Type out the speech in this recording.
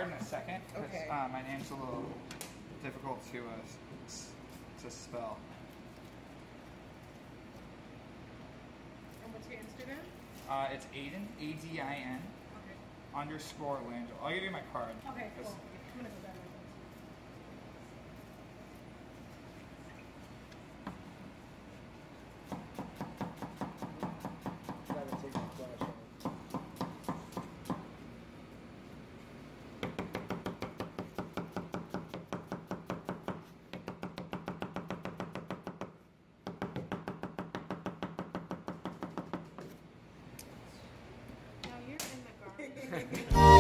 card in a second. Okay. My name's a little difficult to spell. And what's your Instagram? It's Aiden, ADIN, Okay. _ Langell. I'll give you my card. Okay, cool. I'm gonna go that way. Gotta take the flash off. Now you're in the garden.